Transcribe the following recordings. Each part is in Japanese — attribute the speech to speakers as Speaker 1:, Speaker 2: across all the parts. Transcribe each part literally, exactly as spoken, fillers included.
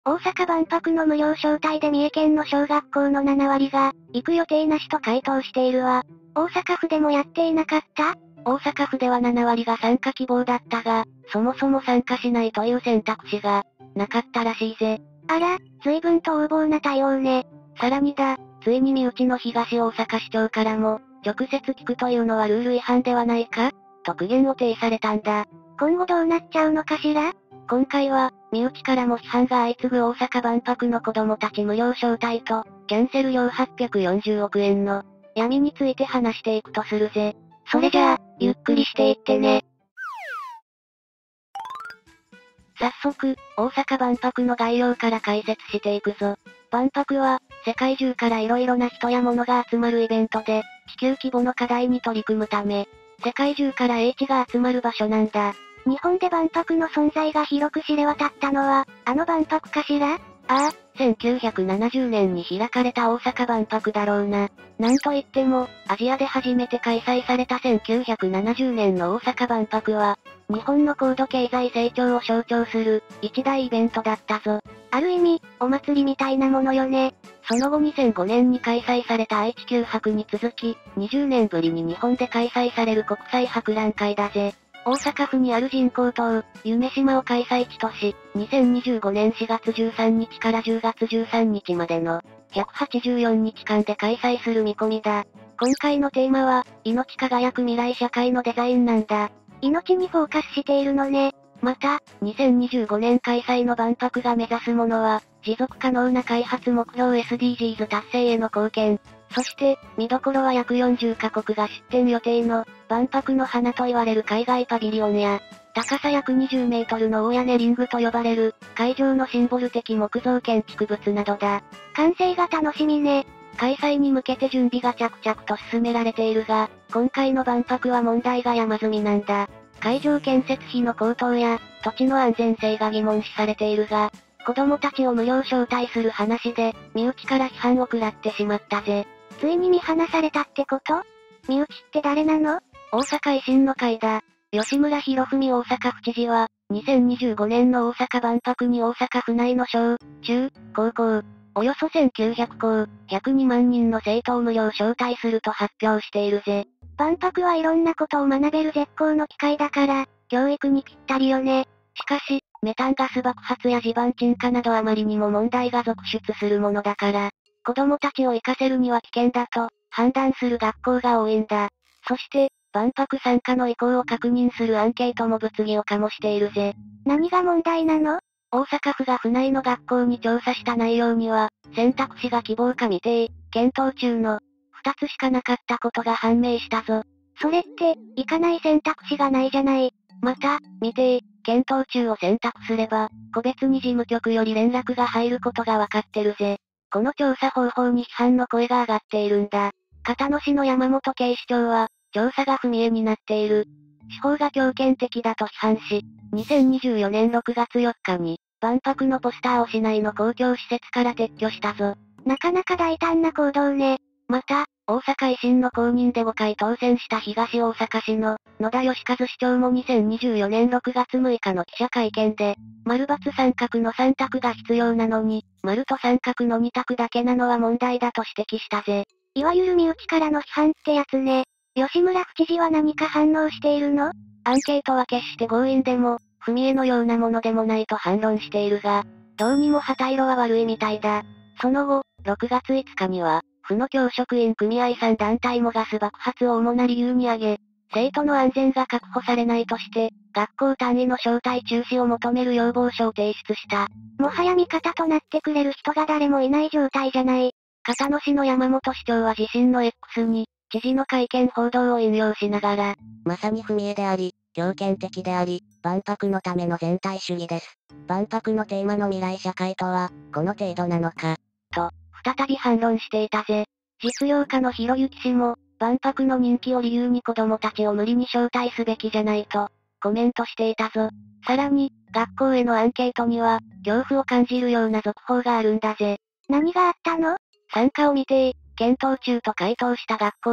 Speaker 1: 大阪万博の無料招待で三重県の小学校のななわりが、行く予定なしと回答しているわ。大阪府でもやっていなかった？
Speaker 2: 大阪府ではななわりが参加希望だったが、そもそも参加しないという選択肢が、なかったらしいぜ。
Speaker 1: あら、随分と横暴な対応ね。
Speaker 2: さらにだ、ついに身内の東大阪市長からも、直接聞くというのはルール違反ではないかと苦言を呈されたんだ。
Speaker 1: 今後どうなっちゃうのかしら？
Speaker 2: 今回は、身内からも批判が相次ぐ大阪万博の子供たち無料招待と、キャンセル料はっぴゃくよんじゅうおくえんの、闇について話していくとするぜ。
Speaker 1: それじゃあ、ゆっくりしていってね。
Speaker 2: 早速、大阪万博の概要から解説していくぞ。万博は、世界中から色々な人や物が集まるイベントで、地球規模の課題に取り組むため、世界中から英知が集まる場所なんだ。
Speaker 1: 日本で万博の存在が広く知れ渡ったのは、あの万博かしら？
Speaker 2: ああ、せんきゅうひゃくななじゅうねんに開かれた大阪万博だろうな。なんといっても、アジアで初めて開催されたせんきゅうひゃくななじゅうねんの大阪万博は、日本の高度経済成長を象徴する、一大イベントだったぞ。
Speaker 1: ある意味、お祭りみたいなものよね。
Speaker 2: その後にせんごねんに開催された愛・地球博に続き、にじゅうねんぶりに日本で開催される国際博覧会だぜ。大阪府にある人工島、夢洲を開催地とし、にせんにじゅうごねんしがつじゅうさんにちからじゅうがつじゅうさんにちまでの、ひゃくはちじゅうよっかんで開催する見込みだ。今回のテーマは、命輝く未来社会のデザインなんだ。
Speaker 1: 命にフォーカスしているのね。
Speaker 2: また、にせんにじゅうごねん開催の万博が目指すものは、持続可能な開発目標 エスディージーズ 達成への貢献。そして、見どころは約よんじゅっかこくが出展予定の、万博の花と言われる海外パビリオンや、高さ約にじゅうメートルの大屋根リングと呼ばれる、会場のシンボル的木造建築物などだ。
Speaker 1: 完成が楽しみね。
Speaker 2: 開催に向けて準備が着々と進められているが、今回の万博は問題が山積みなんだ。会場建設費の高騰や、土地の安全性が疑問視されているが、子供たちを無料招待する話で、身内から批判を食らってしまったぜ。
Speaker 1: ついに見放されたってこと？身内って誰なの？
Speaker 2: 大阪維新の会だ。吉村洋文大阪府知事は、にせんにじゅうごねんの大阪万博に大阪府内の小、中、高校、およそせんきゅうひゃくこう、ひゃくにまんにんの生徒を無料招待すると発表しているぜ。
Speaker 1: 万博はいろんなことを学べる絶好の機会だから、教育にぴったりよね。
Speaker 2: しかし、メタンガス爆発や地盤沈下などあまりにも問題が続出するものだから、子供たちを行かせるには危険だと、判断する学校が多いんだ。そして、万博参加の意向を確認するアンケートも物議を醸しているぜ。
Speaker 1: 何が問題なの？
Speaker 2: 大阪府が府内の学校に調査した内容には、選択肢が希望か未定、検討中の、二つしかなかったことが判明したぞ。
Speaker 1: それって、行かない選択肢がないじゃない。
Speaker 2: また、未定、検討中を選択すれば、個別に事務局より連絡が入ることがわかってるぜ。この調査方法に批判の声が上がっているんだ。片野市の山本警視長は、調査が不明になっている。司法が強権的だと批判し、にせんにじゅうよねんろくがつよっかに、万博のポスターを市内の公共施設から撤去したぞ。
Speaker 1: なかなか大胆な行動ね。
Speaker 2: また、大阪維新の公認でごかい当選した東大阪市の野田義和市長もにせんにじゅうよねんろくがつむいかの記者会見で、丸×三角のさん択が必要なのに、丸と三角のに択だけなのは問題だと指摘したぜ。
Speaker 1: いわゆる身内からの批判ってやつね。吉村府知事は何か反応しているの？
Speaker 2: アンケートは決して強引でも、踏み絵のようなものでもないと反論しているが、どうにも旗色は悪いみたいだ。その後、ろくがついつかには、府の教職員組合さん団体もガス爆発を主な理由に挙げ、生徒の安全が確保されないとして、学校単位の招待中止を求める要望書を提出した。
Speaker 1: もはや味方となってくれる人が誰もいない状態じゃない。
Speaker 2: 片野市の山本市長は自身の X に、知事の会見報道を引用しながら、まさに不明であり、強権的であり、万博のための全体主義です。万博のテーマの未来社会とは、この程度なのか、と、再び反論していたぜ。実業家のひろゆき氏も、万博の人気を理由に子供たちを無理に招待すべきじゃないと、コメントしていたぞ。さらに、学校へのアンケートには、恐怖を感じるような続報があるんだぜ。
Speaker 1: 何があったの？
Speaker 2: 参加を未定、検討中と回答した学校へ、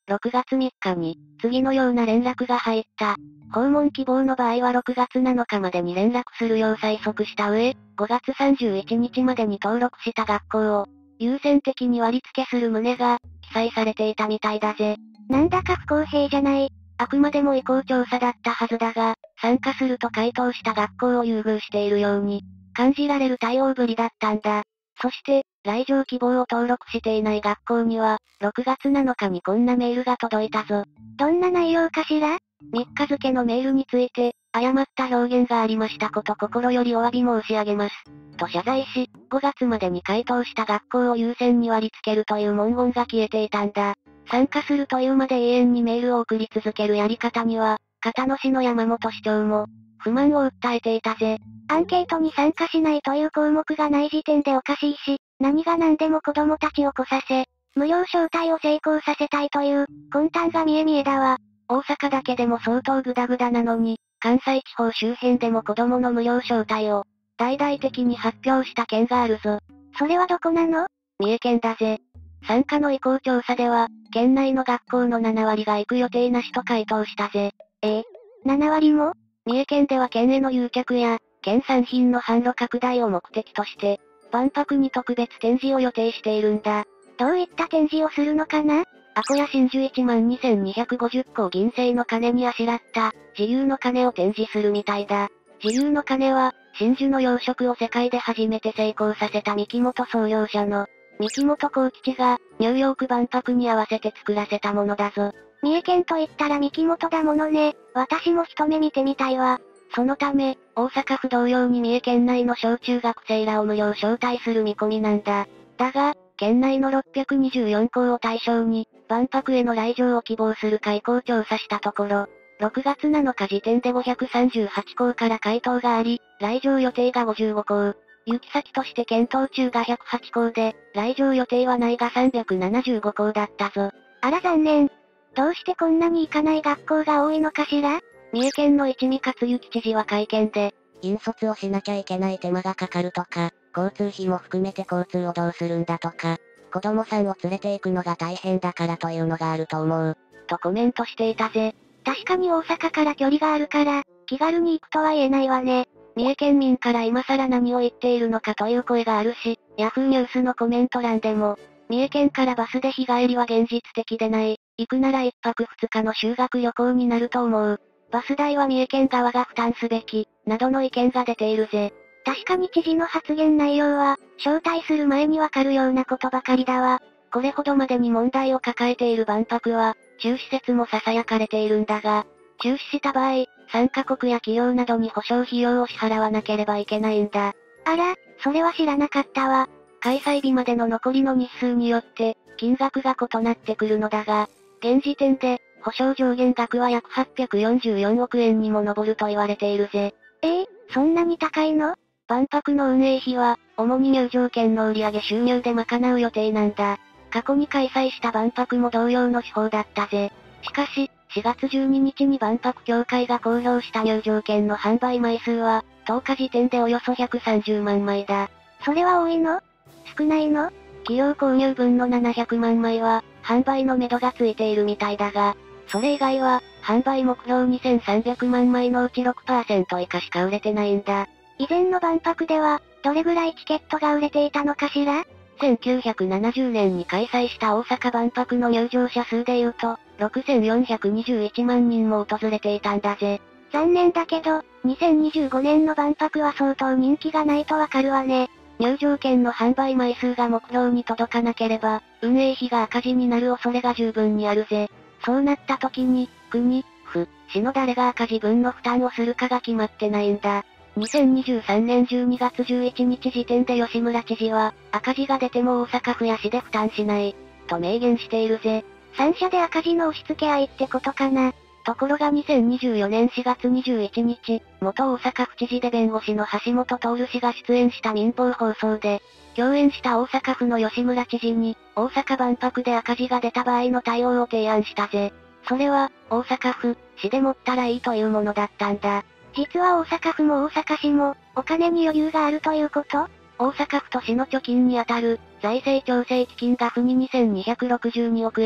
Speaker 2: ろくがつみっかに、次のような連絡が入った。訪問希望の場合はろくがつなのかまでに連絡するよう催促した上、ごがつさんじゅういちにちまでに登録した学校を、優先的に割り付けする旨が、記載されていたみたいだぜ。
Speaker 1: なんだか不公平じゃない。
Speaker 2: あくまでも意向調査だったはずだが、参加すると回答した学校を優遇しているように、感じられる対応ぶりだったんだ。そして、来場希望を登録していない学校には、ろくがつなのかにこんなメールが届いたぞ。
Speaker 1: どんな内容かしら？
Speaker 2: みっか付のメールについて、誤った表現がありましたこと心よりお詫び申し上げます。と謝罪し、ごがつまでに回答した学校を優先に割り付けるという文言が消えていたんだ。参加するというまで永遠にメールを送り続けるやり方には、片野市の山本市長も、不満を訴えていたぜ。
Speaker 1: アンケートに参加しないという項目がない時点でおかしいし、何が何でも子供たちを来させ、無料招待を成功させたいという、魂胆が見え見えだわ。
Speaker 2: 大阪だけでも相当グダグダなのに、関西地方周辺でも子供の無料招待を、大々的に発表した県があるぞ。
Speaker 1: それはどこなの？
Speaker 2: 三重県だぜ。参加の意向調査では、県内の学校のななわりが行く予定なしと回答したぜ。
Speaker 1: ええ ?なな 割も？
Speaker 2: 三重県では県への誘客や、県産品の販路拡大を目的として、万博に特別展示を予定しているんだ。
Speaker 1: どういった展示をするのかな？
Speaker 2: アコヤ真珠いちまんにせんにひゃくごじゅっこを銀製の鐘にあしらった、自由の鐘を展示するみたいだ。自由の鐘は、真珠の養殖を世界で初めて成功させた三木本創業者の、三木本幸吉が、ニューヨーク万博に合わせて作らせたものだぞ。
Speaker 1: 三重県と言ったら三木本だものね。私も一目見てみたいわ。
Speaker 2: そのため、大阪府同様に三重県内の小中学生らを無料招待する見込みなんだ。だが、県内のろっぴゃくにじゅうよんこうを対象に、万博への来場を希望する会を調査したところ、ろくがつなのか時点でごひゃくさんじゅうはちこうから回答があり、来場予定がごじゅうごこう。行き先として検討中がひゃくはちこうで、来場予定はないがさんびゃくななじゅうごこうだったぞ。
Speaker 1: あら残念。どうしてこんなに行かない学校が多いのかしら？
Speaker 2: 三重県の一見勝之知事は会見で、引率をしなきゃいけない手間がかかるとか、交通費も含めて交通をどうするんだとか、子供さんを連れて行くのが大変だからというのがあると思う。とコメントしていたぜ。
Speaker 1: 確かに大阪から距離があるから、気軽に行くとは言えないわね。
Speaker 2: 三重県民から今更何を言っているのかという声があるし、ヤフーニュースのコメント欄でも、三重県からバスで日帰りは現実的でない。行くなら一泊二日の修学旅行になると思う。バス代は三重県側が負担すべき、などの意見が出ているぜ。
Speaker 1: 確かに知事の発言内容は、招待する前にわかるようなことばかりだわ。
Speaker 2: これほどまでに問題を抱えている万博は、中止説も囁かれているんだが、中止した場合、参加国や企業などに保証費用を支払わなければいけないんだ。
Speaker 1: あら、それは知らなかったわ。
Speaker 2: 開催日までの残りの日数によって、金額が異なってくるのだが、現時点で、保証上限額は約はっぴゃくよんじゅうよんおくえんにも上ると言われているぜ。
Speaker 1: ええー、そんなに高いの？
Speaker 2: 万博の運営費は、主に入場券の売上収入で賄う予定なんだ。過去に開催した万博も同様の手法だったぜ。しかし、しがつじゅうににちに万博協会が公表した入場券の販売枚数は、とおか時点でおよそひゃくさんじゅうまんまいだ。
Speaker 1: それは多いの？少ないの？
Speaker 2: 企業購入分のななひゃくまんまいは、販売のめどがついているみたいだが、それ以外は、販売目標にせんさんびゃくまんまいのうち ろくパーセント 以下しか売れてないんだ。
Speaker 1: 以前の万博では、どれぐらいチケットが売れていたのかしら？
Speaker 2: せんきゅうひゃくななじゅうねんに開催した大阪万博の入場者数で言うと、ろくせんよんひゃくにじゅういちまんにんも訪れていたんだぜ。
Speaker 1: 残念だけど、にせんにじゅうごねんの万博は相当人気がないとわかるわね。
Speaker 2: 入場券の販売枚数が目標に届かなければ、運営費が赤字になる恐れが十分にあるぜ。そうなった時に、国、府、市の誰が赤字分の負担をするかが決まってないんだ。にせんにじゅうさんねんじゅうにがつじゅういちにち時点で吉村知事は、赤字が出ても大阪府や市で負担しない、と明言しているぜ。
Speaker 1: 三社で赤字の押し付け合いってことかな。
Speaker 2: ところがにせんにじゅうよねんしがつにじゅういちにち、元大阪府知事で弁護士の橋本徹氏が出演した民放放送で、共演した大阪府の吉村知事に、大阪万博で赤字が出た場合の対応を提案したぜ。それは、大阪府、市で持ったらいいというものだったんだ。
Speaker 1: 実は大阪府も大阪市も、お金に余裕があるということ？
Speaker 2: 大阪府と市の貯金にあたる、財政調整基金が府ににせんにひゃくろくじゅうにおくえん、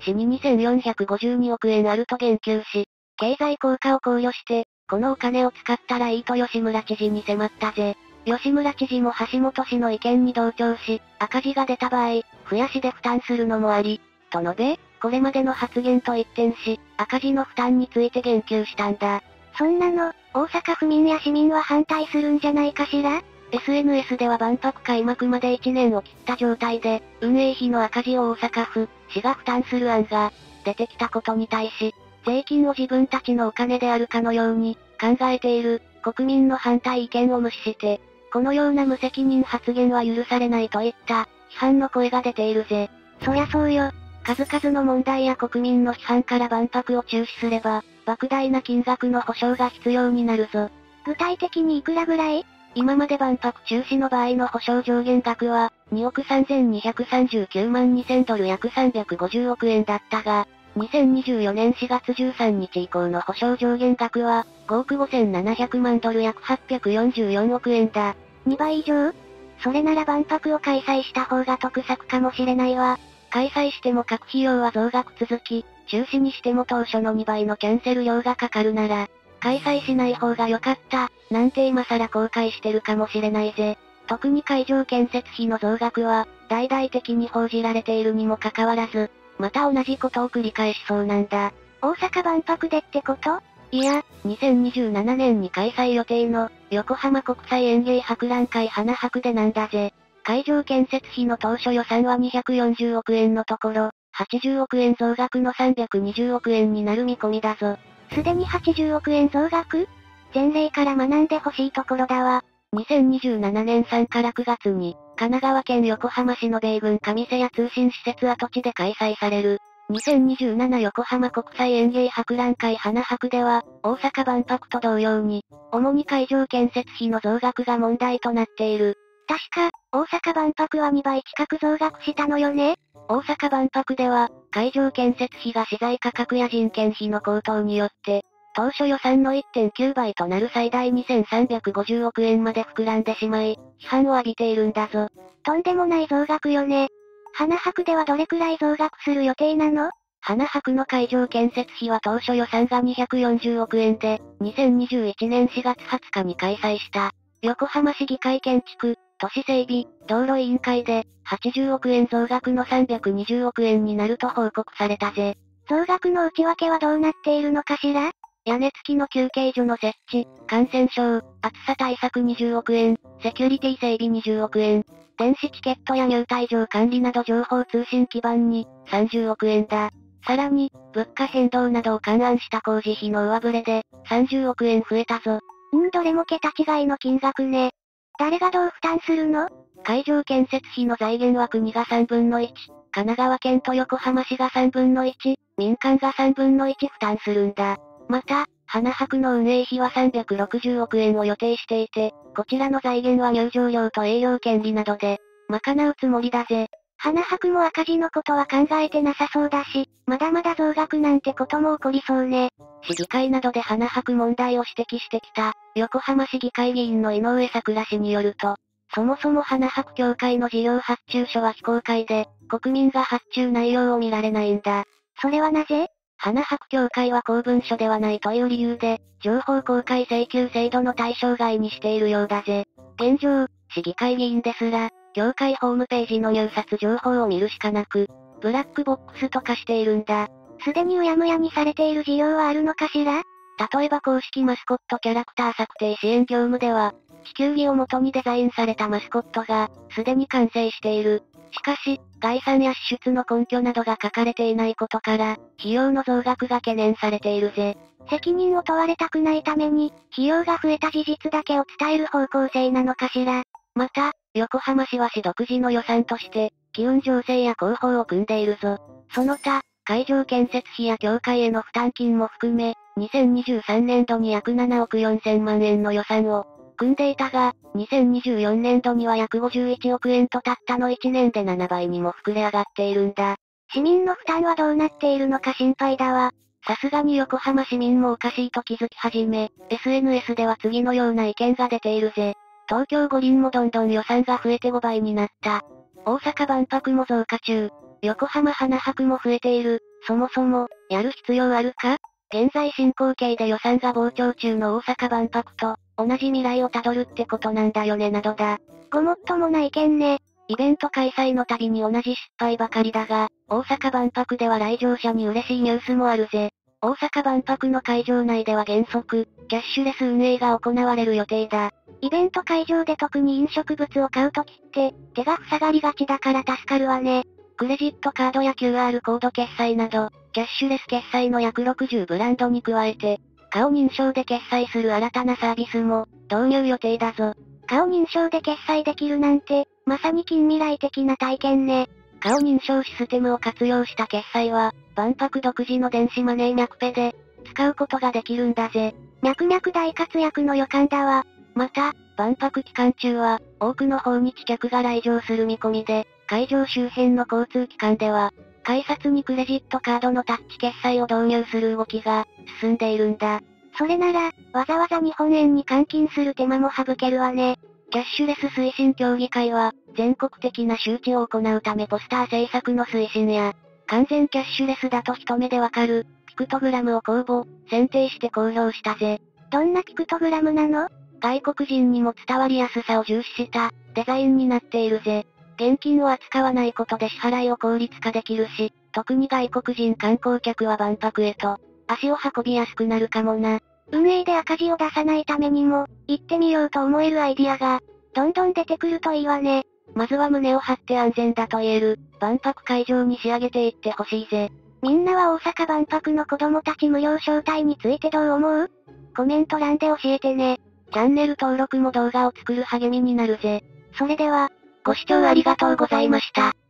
Speaker 2: 市ににせんよんひゃくごじゅうにおくえんあると言及し、経済効果を考慮して、このお金を使ったらいいと吉村知事に迫ったぜ。吉村知事も橋本氏の意見に同調し、赤字が出た場合、増やしで負担するのもあり、と述べ、これまでの発言と一転し、赤字の負担について言及したんだ。
Speaker 1: そんなの、大阪府民や市民は反対するんじゃないかしら？
Speaker 2: エスエヌエス では万博開幕までいちねんを切った状態で、運営費の赤字を大阪府、市が負担する案が、出てきたことに対し、税金を自分たちのお金であるかのように、考えている、国民の反対意見を無視して、このような無責任発言は許されないといった、批判の声が出ているぜ。
Speaker 1: そりゃそうよ。
Speaker 2: 数々の問題や国民の批判から万博を中止すれば、莫大な金額の保証が必要になるぞ。
Speaker 1: 具体的にいくらぐらい？
Speaker 2: 今まで万博中止の場合の保証上限額は、におくさんぜんにひゃくさんじゅうきゅうまんにせんドル約さんびゃくごじゅうおくえんだったが、にせんにじゅうよねんしがつじゅうさんにち以降の保証上限額は、ごおくごせんななひゃくまんドル約はっぴゃくよんじゅうよんおくえんだ。
Speaker 1: にばい以上？それなら万博を開催した方が得策かもしれないわ。
Speaker 2: 開催しても各費用は増額続き、中止にしても当初のにばいのキャンセル料がかかるなら、開催しない方が良かった、なんて今更後悔してるかもしれないぜ。特に会場建設費の増額は、大々的に報じられているにもかかわらず、また同じことを繰り返しそうなんだ。
Speaker 1: 大阪万博でってこと？
Speaker 2: いや、にせんにじゅうななねんに開催予定の、横浜国際園芸博覧会花博でなんだぜ。会場建設費の当初予算はにひゃくよんじゅうおくえんのところ、はちじゅうおくえん増額のさんびゃくにじゅうおくえんになる見込みだぞ。
Speaker 1: すでにはちじゅうおくえん増額？前例から学んでほしいところだわ。
Speaker 2: にせんにじゅうななねんさんからくがつに、神奈川県横浜市の米軍上瀬谷通信施設跡地で開催される、にせんにじゅうなな横浜国際園芸博覧会花博では、大阪万博と同様に、主に会場建設費の増額が問題となっている。
Speaker 1: 確か、大阪万博はにばい近く増額したのよね？
Speaker 2: 大阪万博では、会場建設費が資材価格や人件費の高騰によって、当初予算の いってんきゅうばいとなる最大にせんさんびゃくごじゅうおくえんまで膨らんでしまい、批判を浴びているんだぞ。
Speaker 1: とんでもない増額よね。花博ではどれくらい増額する予定なの？
Speaker 2: 花博の会場建設費は当初予算がにひゃくよんじゅうおくえんで、にせんにじゅういちねんしがつはつかに開催した、横浜市議会建築、都市整備、道路委員会で、はちじゅうおくえん増額のさんびゃくにじゅうおくえんになると報告されたぜ。
Speaker 1: 増額の内訳はどうなっているのかしら？
Speaker 2: 屋根付きの休憩所の設置、感染症、暑さ対策にじゅうおくえん、セキュリティ整備にじゅうおくえん、電子チケットや入退場管理など情報通信基盤にさんじゅうおくえんだ。さらに、物価変動などを勘案した工事費の上振れで、さんじゅうおくえん増えたぞ。
Speaker 1: うん、どれも桁違いの金額ね。誰がどう負担するの？
Speaker 2: 会場建設費の財源は国がさんぶんのいち、神奈川県と横浜市がさんぶんのいち、民間がさんぶんのいち負担するんだ。また、花博の運営費はさんびゃくろくじゅうおくえんを予定していて、こちらの財源は入場料と営業権利などで、賄うつもりだぜ。
Speaker 1: 花博も赤字のことは考えてなさそうだし、まだまだ増額なんてことも起こりそうね。
Speaker 2: 市議会などで花博問題を指摘してきた、横浜市議会議員の井上桜氏によると、そもそも花博協会の事業発注書は非公開で、国民が発注内容を見られないんだ。
Speaker 1: それはなぜ？
Speaker 2: 花博協会は公文書ではないという理由で、情報公開請求制度の対象外にしているようだぜ。現状、市議会議員ですら、協会ホームページの入札情報を見るしかなく、ブラックボックスと化しているんだ。
Speaker 1: すでにうやむやにされている事業はあるのかしら？
Speaker 2: 例えば公式マスコットキャラクター策定支援業務では、地球儀を元にデザインされたマスコットが、すでに完成している。しかし、概算や支出の根拠などが書かれていないことから、費用の増額が懸念されているぜ。
Speaker 1: 責任を問われたくないために、費用が増えた事実だけを伝える方向性なのかしら。
Speaker 2: また、横浜市は市独自の予算として、機運醸成や広報を組んでいるぞ。その他、会場建設費や協会への負担金も含め、にせんにじゅうさんねんどに約ななおくよんせんまんえんの予算を、組んでいたが、にせんにじゅうよねんどには約ごじゅういちおくえんとたったのいちねんでななばいにも膨れ上がっているんだ。
Speaker 1: 市民の負担はどうなっているのか心配だわ。
Speaker 2: さすがに横浜市民もおかしいと気づき始め、エスエヌエス では次のような意見が出ているぜ。東京五輪もどんどん予算が増えてごばいになった。大阪万博も増加中。 横浜花博も増えている。そもそも、やる必要あるか？現在進行形で予算が膨張中の大阪万博と、同じ未来をたどるってことなんだよねなどだ。
Speaker 1: ごもっともな意見ね。
Speaker 2: イベント開催のたびに同じ失敗ばかりだが、大阪万博では来場者に嬉しいニュースもあるぜ。大阪万博の会場内では原則、キャッシュレス運営が行われる予定だ。
Speaker 1: イベント会場で特に飲食物を買うときって、手が塞がりがちだから助かるわね。
Speaker 2: クレジットカードや キューアール コード決済など、キャッシュレス決済の約ろくじゅうブランドに加えて、顔認証で決済する新たなサービスも、導入予定だぞ。
Speaker 1: 顔認証で決済できるなんて、まさに近未来的な体験ね。
Speaker 2: 顔認証システムを活用した決済は、万博独自の電子マネーミャクペで、使うことができるんだぜ。
Speaker 1: ミャクミャク大活躍の予感だわ。
Speaker 2: また、万博期間中は、多くの訪日客が来場する見込みで、会場周辺の交通機関では、改札にクレジットカードのタッチ決済を導入する動きが、進んでいるんだ。
Speaker 1: それなら、わざわざ日本円に換金する手間も省けるわね。
Speaker 2: キャッシュレス推進協議会は、全国的な周知を行うためポスター制作の推進や、完全キャッシュレスだと一目でわかる、ピクトグラムを公募、選定して公表したぜ。
Speaker 1: どんなピクトグラムなの？
Speaker 2: 外国人にも伝わりやすさを重視した、デザインになっているぜ。現金を扱わないことで支払いを効率化できるし、特に外国人観光客は万博へと、足を運びやすくなるかもな。
Speaker 1: 運営で赤字を出さないためにも、行ってみようと思えるアイディアが、どんどん出てくるといいわね。
Speaker 2: まずは胸を張って安全だと言える、万博会場に仕上げていってほしいぜ。
Speaker 1: みんなは大阪万博の子供たち無料招待についてどう思う？コメント欄で教えてね。
Speaker 2: チャンネル登録も動画を作る励みになるぜ。
Speaker 1: それでは、
Speaker 2: ご視聴ありがとうございました。